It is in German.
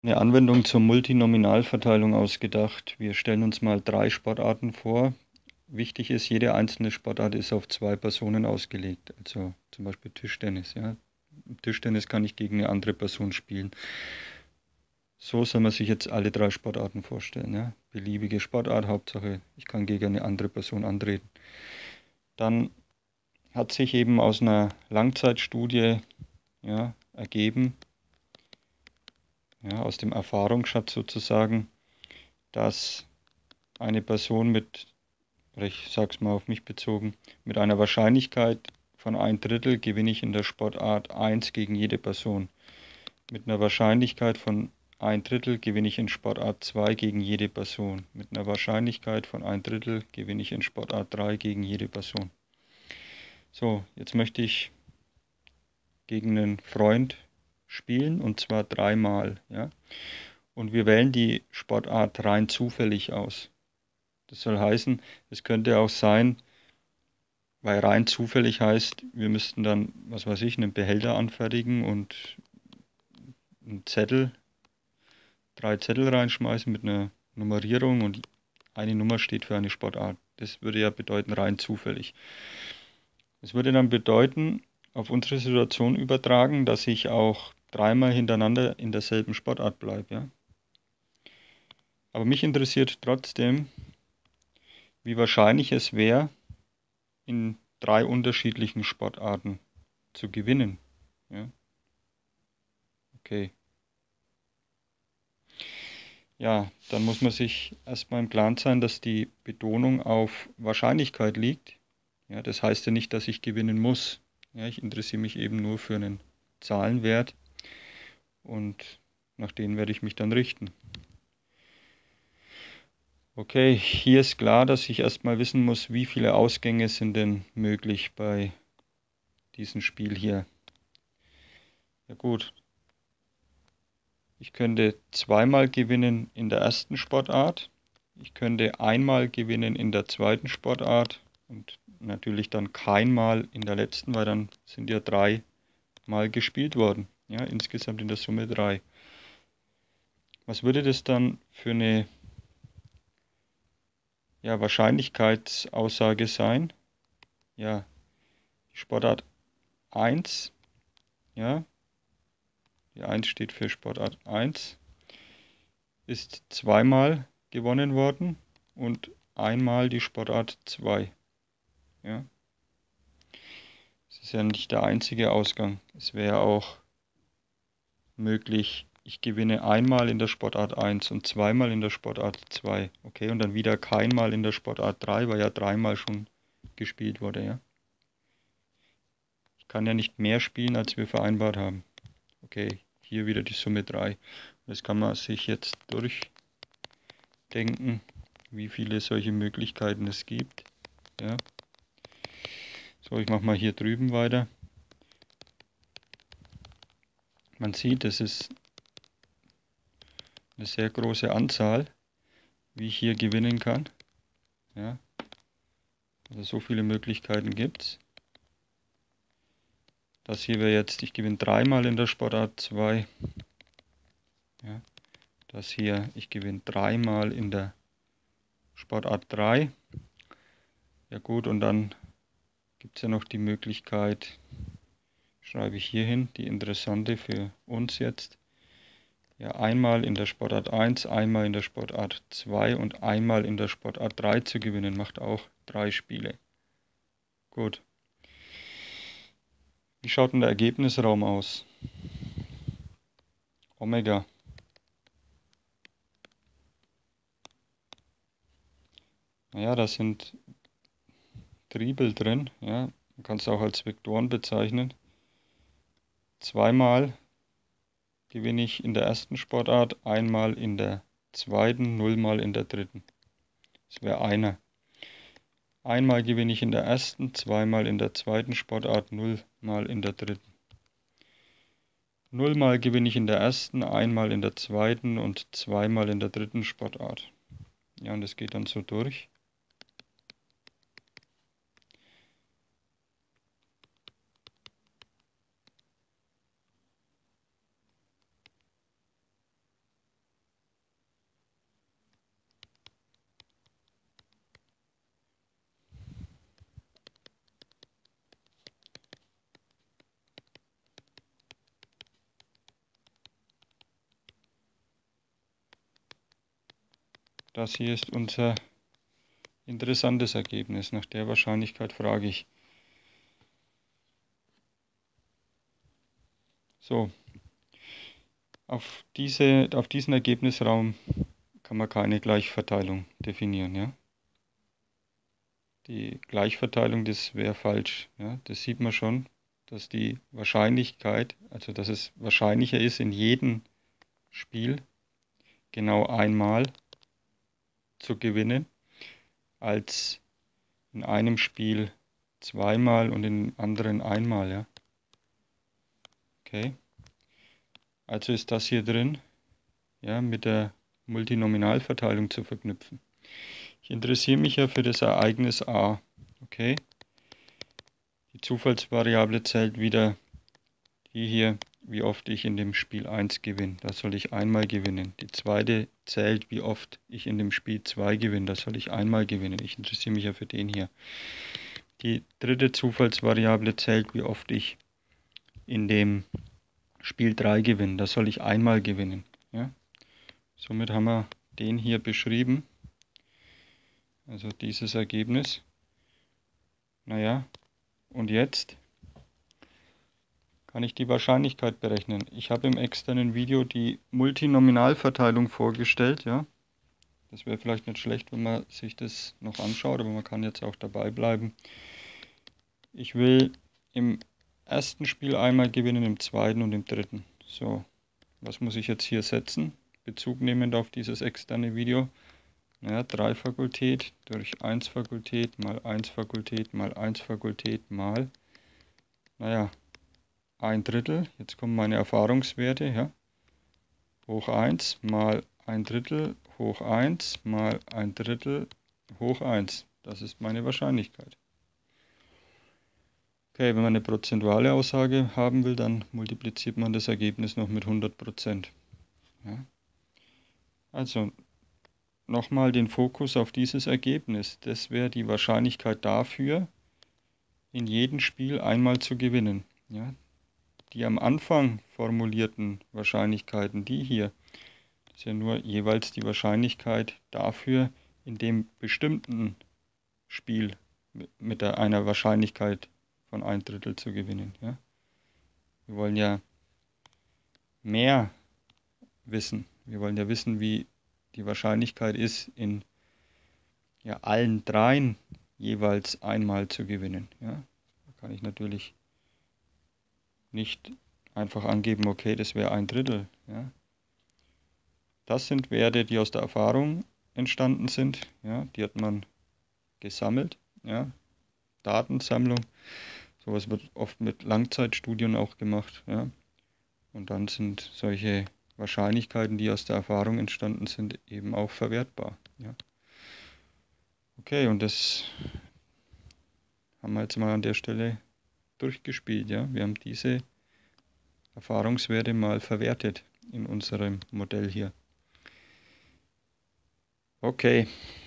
Eine Anwendung zur Multinominalverteilung ausgedacht. Wir stellen uns mal 3 Sportarten vor. Wichtig ist, jede einzelne Sportart ist auf 2 Personen ausgelegt. Also zum Beispiel Tischtennis. Ja. Im Tischtennis kann ich gegen eine andere Person spielen. So soll man sich jetzt alle 3 Sportarten vorstellen. Ja. Beliebige Sportart, Hauptsache ich kann gegen eine andere Person antreten. Dann hat sich eben aus einer Langzeitstudie, ja, ergeben, ja, aus dem Erfahrungsschatz sozusagen, dass eine Person mit, oder ich sage es mal auf mich bezogen, mit einer Wahrscheinlichkeit von 1/3 gewinne ich in der Sportart 1 gegen jede Person. Mit einer Wahrscheinlichkeit von 1/3 gewinne ich in Sportart 2 gegen jede Person. Mit einer Wahrscheinlichkeit von 1/3 gewinne ich in Sportart 3 gegen jede Person. So, jetzt möchte ich gegen einen Freund spielen, und zwar 3-mal. Ja? Und wir wählen die Sportart rein zufällig aus. Das soll heißen, es könnte auch sein, weil rein zufällig heißt, wir müssten dann, was weiß ich, einen Behälter anfertigen und einen Zettel, 3 Zettel reinschmeißen mit einer Nummerierung, und eine Nummer steht für eine Sportart. Das würde ja bedeuten rein zufällig. Das würde dann bedeuten, auf unsere Situation übertragen, dass ich auch 3-mal hintereinander in derselben Sportart bleibe. Ja? Aber mich interessiert trotzdem, wie wahrscheinlich es wäre, in 3 unterschiedlichen Sportarten zu gewinnen. Ja? Okay. Ja, dann muss man sich erstmal im Klaren sein, dass die Betonung auf Wahrscheinlichkeit liegt. Ja, das heißt ja nicht, dass ich gewinnen muss. Ja, ich interessiere mich eben nur für einen Zahlenwert, und nach denen werde ich mich dann richten. Okay, hier ist klar, dass ich erstmal wissen muss, wie viele Ausgänge sind denn möglich bei diesem Spiel hier. Ja gut, ich könnte 2-mal gewinnen in der ersten Sportart. Ich könnte 1-mal gewinnen in der zweiten Sportart und natürlich dann kein Mal in der letzten, weil dann sind ja 3-mal gespielt worden. Ja, insgesamt in der Summe 3. Was würde das dann für eine, ja, Wahrscheinlichkeitsaussage sein? Ja, die Sportart 1, ja, die 1 steht für Sportart 1, ist 2-mal gewonnen worden und 1-mal die Sportart 2. Ja. Es ist ja nicht der einzige Ausgang. Es wäre auch möglich, ich gewinne 1-mal in der Sportart 1 und 2-mal in der Sportart 2. Okay, und dann wieder kein-mal in der Sportart 3, weil ja 3-mal schon gespielt wurde. Ja. Ich kann ja nicht mehr spielen, als wir vereinbart haben. Okay, hier wieder die Summe 3. Das kann man sich jetzt durchdenken, wie viele solche Möglichkeiten es gibt. Ja. So, ich mache mal hier drüben weiter. Man sieht, es ist eine sehr große Anzahl, wie ich hier gewinnen kann. Ja, also so viele Möglichkeiten gibt es. Das hier wäre jetzt, ich gewinne 3-mal in der Sportart 2. Ja, das hier, ich gewinne 3-mal in der Sportart 3. Ja gut, und dann gibt es ja noch die Möglichkeit, schreibe ich hier hin, die interessante für uns jetzt. Ja, 1-mal in der Sportart 1, 1-mal in der Sportart 2 und 1-mal in der Sportart 3 zu gewinnen, macht auch 3 Spiele. Gut. Wie schaut denn der Ergebnisraum aus? Omega. Naja, da sind Tribel drin. Ja, man kann es auch als Vektoren bezeichnen. 2-mal gewinne ich in der ersten Sportart, 1-mal in der zweiten, 0-mal in der dritten. Das wäre einer. 1-mal gewinne ich in der ersten, 2-mal in der zweiten Sportart, 0-mal in der dritten. 0-mal gewinne ich in der ersten, 1-mal in der zweiten und 2-mal in der dritten Sportart. Ja, und das geht dann so durch. Das hier ist unser interessantes Ergebnis. Nach der Wahrscheinlichkeit frage ich. So, auf diesen Ergebnisraum kann man keine Gleichverteilung definieren. Ja? Die Gleichverteilung, das wäre falsch. Ja? Das sieht man schon, dass die Wahrscheinlichkeit, also dass es wahrscheinlicher ist, in jedem Spiel genau einmal zu gewinnen, als in einem Spiel zweimal und in anderen einmal. Ja? Okay. Also ist das hier drin, ja, mit der Multinominalverteilung zu verknüpfen. Ich interessiere mich ja für das Ereignis A. Okay. Die Zufallsvariable zählt wieder die hier, wie oft ich in dem Spiel 1 gewinne. Da soll ich einmal gewinnen. Die zweite zählt, wie oft ich in dem Spiel 2 gewinne. Da soll ich einmal gewinnen. Ich interessiere mich ja für den hier. Die dritte Zufallsvariable zählt, wie oft ich in dem Spiel 3 gewinne. Da soll ich einmal gewinnen. Ja? Somit haben wir den hier beschrieben. Also dieses Ergebnis. Naja, und jetzt kann ich die Wahrscheinlichkeit berechnen. Ich habe im externen Video die Multinominalverteilung vorgestellt. Ja? Das wäre vielleicht nicht schlecht, wenn man sich das noch anschaut, aber man kann jetzt auch dabei bleiben. Ich will im ersten Spiel einmal gewinnen, im zweiten und im dritten. So, was muss ich jetzt hier setzen? Bezug nehmend auf dieses externe Video. Ja, 3 Fakultät durch 1 Fakultät mal 1 Fakultät mal 1 Fakultät mal, naja, 1/3. Jetzt kommen meine Erfahrungswerte, ja. Hoch 1 mal 1/3 hoch 1 mal 1/3 hoch 1. Das ist meine Wahrscheinlichkeit. Okay, wenn man eine prozentuale Aussage haben will, dann multipliziert man das Ergebnis noch mit 100%. Ja. Also nochmal den Fokus auf dieses Ergebnis. Das wäre die Wahrscheinlichkeit dafür, in jedem Spiel einmal zu gewinnen. Ja. Die am Anfang formulierten Wahrscheinlichkeiten, die hier, das ist ja nur jeweils die Wahrscheinlichkeit dafür, in dem bestimmten Spiel mit einer Wahrscheinlichkeit von 1/3 zu gewinnen. Ja. Wir wollen ja mehr wissen. Wir wollen ja wissen, wie die Wahrscheinlichkeit ist, in ja, allen dreien jeweils einmal zu gewinnen. Ja. Da kann ich natürlich nicht einfach angeben, okay, das wäre 1/3. Ja. Das sind Werte, die aus der Erfahrung entstanden sind. Ja. Die hat man gesammelt. Ja. Datensammlung. Sowas wird oft mit Langzeitstudien auch gemacht. Ja. Und dann sind solche Wahrscheinlichkeiten, die aus der Erfahrung entstanden sind, eben auch verwertbar. Ja. Okay, und das haben wir jetzt mal an der Stelle durchgespielt. Ja. Wir haben diese Erfahrungswerte mal verwertet in unserem Modell hier. Okay.